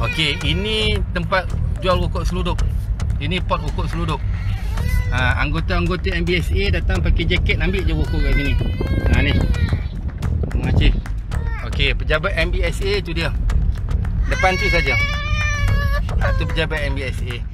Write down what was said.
Okey, ini tempat jual rokok seluduk. Ini pot rokok seluduk. Anggota-anggota MBSA datang pakai jaket, ambil je rokok kat sini. Ni. Terima kasih. Okey, pejabat MBSA tu dia. Depan tu saja. Tu pejabat MBSA.